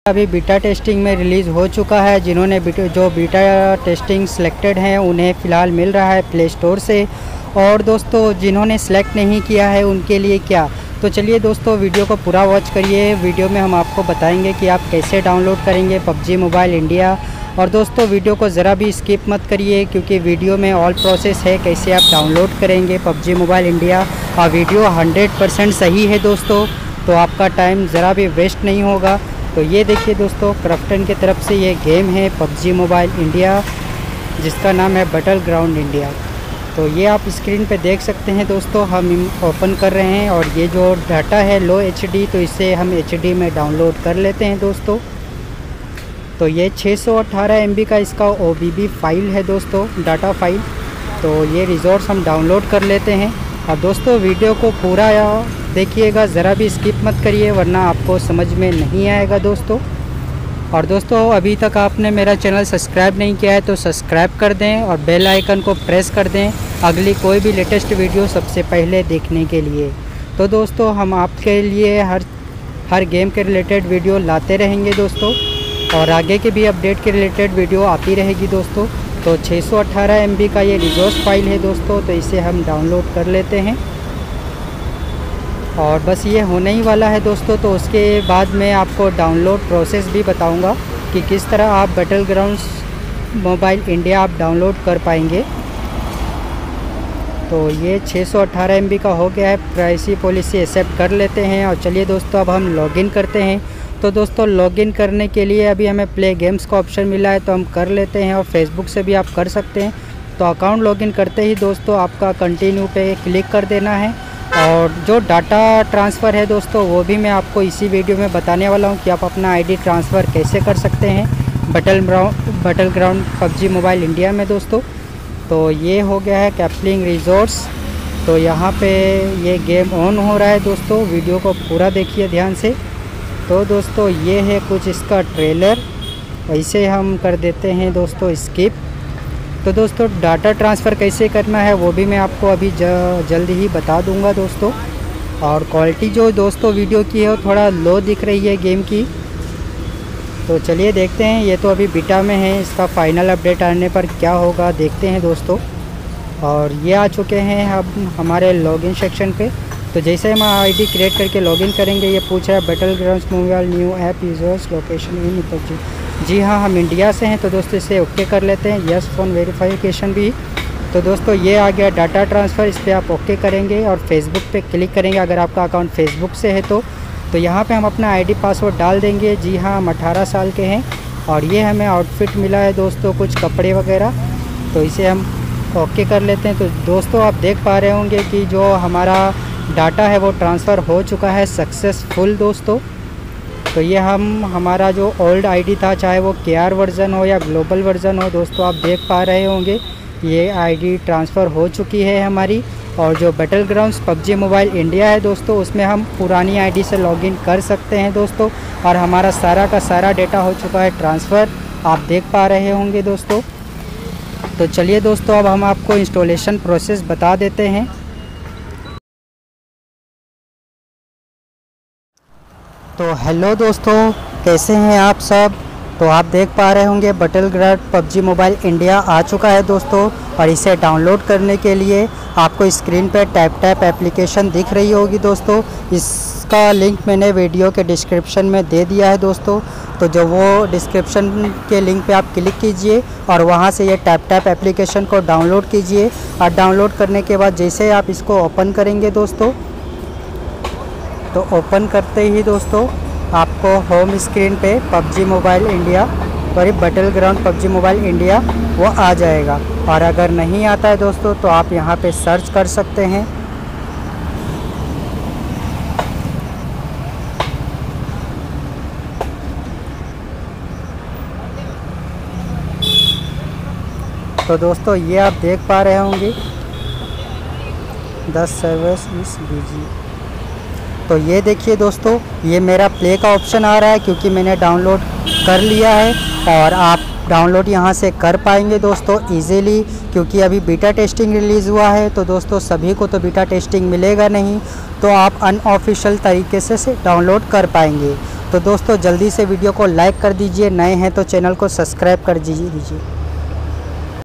अभी beta testing में release हो चुका है। जिन्होंने जो बीटा टेस्टिंग सिलेक्टेड हैं उन्हें फ़िलहाल मिल रहा है प्ले स्टोर से, और दोस्तों जिन्होंने सेलेक्ट नहीं किया है उनके लिए क्या। तो चलिए दोस्तों वीडियो को पूरा वॉच करिए। वीडियो में हम आपको बताएंगे कि आप कैसे डाउनलोड करेंगे PUBG मोबाइल इंडिया। और दोस्तों वीडियो को ज़रा भी स्किप मत करिए, क्योंकि वीडियो में ऑल प्रोसेस है कैसे आप डाउनलोड करेंगे PUBG मोबाइल इंडिया। और वीडियो 100% सही है दोस्तों, तो आपका टाइम ज़रा भी वेस्ट नहीं होगा। तो ये देखिए दोस्तों, क्राफ्टन की तरफ से ये गेम है PUBG मोबाइल इंडिया, जिसका नाम है बैटल ग्राउंड इंडिया। तो ये आप स्क्रीन पे देख सकते हैं दोस्तों, हम ओपन कर रहे हैं। और ये जो डाटा है लो HD, तो इसे हम HD में डाउनलोड कर लेते हैं दोस्तों। तो ये 618 MB का इसका OBB फाइल है दोस्तों, डाटा फाइल। तो ये रिजोर्स हम डाउनलोड कर लेते हैं। और दोस्तों वीडियो को पूरा देखिएगा, ज़रा भी स्किप मत करिए, वरना आपको समझ में नहीं आएगा दोस्तों। और दोस्तों अभी तक आपने मेरा चैनल सब्सक्राइब नहीं किया है तो सब्सक्राइब कर दें और बेल आइकन को प्रेस कर दें अगली कोई भी लेटेस्ट वीडियो सबसे पहले देखने के लिए। तो दोस्तों हम आपके लिए हर गेम के रिलेटेड वीडियो लाते रहेंगे दोस्तों, और आगे के भी अपडेट के रिलेटेड वीडियो आती रहेगी दोस्तों। तो 618 MB का ये रिसोर्स फाइल है दोस्तों, तो इसे हम डाउनलोड कर लेते हैं। और बस ये होने ही वाला है दोस्तों। तो उसके बाद मैं आपको डाउनलोड प्रोसेस भी बताऊंगा कि किस तरह आप बैटल ग्राउंड्स मोबाइल इंडिया आप डाउनलोड कर पाएंगे। तो ये 618 MB का हो गया है, प्राइवेसी पॉलिसी एक्सेप्ट कर लेते हैं। और चलिए दोस्तों अब हम लॉगिन करते हैं। तो दोस्तों लॉगिन करने के लिए अभी हमें प्ले गेम्स का ऑप्शन मिला है, तो हम कर लेते हैं। और फेसबुक से भी आप कर सकते हैं। तो अकाउंट लॉगिन करते ही दोस्तों आपका कंटिन्यू पे क्लिक कर देना है। और जो डाटा ट्रांसफ़र है दोस्तों, वो भी मैं आपको इसी वीडियो में बताने वाला हूँ कि आप अपना ID ट्रांसफ़र कैसे कर सकते हैं battleground PUBG mobile India में दोस्तों। तो ये हो गया है कैप्लिंग रिजोर्स। तो यहाँ पे ये गेम ऑन हो रहा है दोस्तों, वीडियो को पूरा देखिए ध्यान से। तो दोस्तों ये है कुछ इसका ट्रेलर, ऐसे हम कर देते हैं दोस्तों स्किप। तो दोस्तों डाटा ट्रांसफ़र कैसे करना है वो भी मैं आपको अभी जल्दी ही बता दूंगा दोस्तों। और क्वालिटी जो दोस्तों वीडियो की है वो थोड़ा लो दिख रही है गेम की। तो चलिए देखते हैं, ये तो अभी बीटा में है, इसका फाइनल अपडेट आने पर क्या होगा देखते हैं दोस्तों। और ये आ चुके हैं हम हमारे लॉगिन सेक्शन पे। तो जैसे हम ID क्रिएट करके लॉगिन करेंगे, ये पूछ रहा है battlegrounds mobile new app users location in PUBG। जी हाँ, हम इंडिया से हैं, तो दोस्तों इसे ओके कर लेते हैं। यस फ़ोन वेरिफिकेशन भी। तो दोस्तों ये आ गया डाटा ट्रांसफ़र, इस पर आप ओके करेंगे और फेसबुक पे क्लिक करेंगे अगर आपका अकाउंट फेसबुक से है तो यहाँ पे हम अपना ID पासवर्ड डाल देंगे। जी हाँ, हम 18 साल के हैं। और ये हमें आउटफिट मिला है दोस्तों, कुछ कपड़े वगैरह, तो इसे हम ओके कर लेते हैं। तो दोस्तों आप देख पा रहे होंगे कि जो हमारा डाटा है वो ट्रांसफ़र हो चुका है सक्सेसफुल दोस्तों। तो ये हमारा जो ओल्ड ID था, चाहे वो KR वर्ज़न हो या ग्लोबल वर्ज़न हो दोस्तों, आप देख पा रहे होंगे ये ID ट्रांसफ़र हो चुकी है हमारी। और जो battlegrounds PUBG mobile India है दोस्तों, उसमें हम पुरानी ID से लॉगिन कर सकते हैं दोस्तों। और हमारा सारा का सारा डेटा हो चुका है ट्रांसफ़र, आप देख पा रहे होंगे दोस्तों। तो चलिए दोस्तों अब हम आपको इंस्टॉलेशन प्रोसेस बता देते हैं। तो हेलो दोस्तों, कैसे हैं आप सब। तो आप देख पा रहे होंगे battleground PUBG mobile India आ चुका है दोस्तों। और इसे डाउनलोड करने के लिए आपको स्क्रीन पर टैप एप्लीकेशन दिख रही होगी दोस्तों। इसका लिंक मैंने वीडियो के डिस्क्रिप्शन में दे दिया है दोस्तों। तो जो वो डिस्क्रिप्शन के लिंक पे आप क्लिक कीजिए और वहाँ से ये टैप एप्लीकेशन को डाउनलोड कीजिए। और डाउनलोड करने के बाद जैसे आप इसको ओपन करेंगे दोस्तों, तो ओपन करते ही दोस्तों आपको होम स्क्रीन पे PUBG mobile India sorry battleground PUBG mobile India वो आ जाएगा। और अगर नहीं आता है दोस्तों तो आप यहाँ पे सर्च कर सकते हैं। तो दोस्तों ये आप देख पा रहे होंगे 10 सर्वर्स इस बिजी। तो ये देखिए दोस्तों, ये मेरा प्ले का ऑप्शन आ रहा है क्योंकि मैंने डाउनलोड कर लिया है। और आप डाउनलोड यहाँ से कर पाएंगे दोस्तों इजीली, क्योंकि अभी बीटा टेस्टिंग रिलीज़ हुआ है। तो दोस्तों सभी को तो बीटा टेस्टिंग मिलेगा नहीं, तो आप अनऑफिशियल तरीके से डाउनलोड कर पाएंगे। तो दोस्तों जल्दी से वीडियो को लाइक कर दीजिए, नए हैं तो चैनल को सब्सक्राइब कर दीजिए।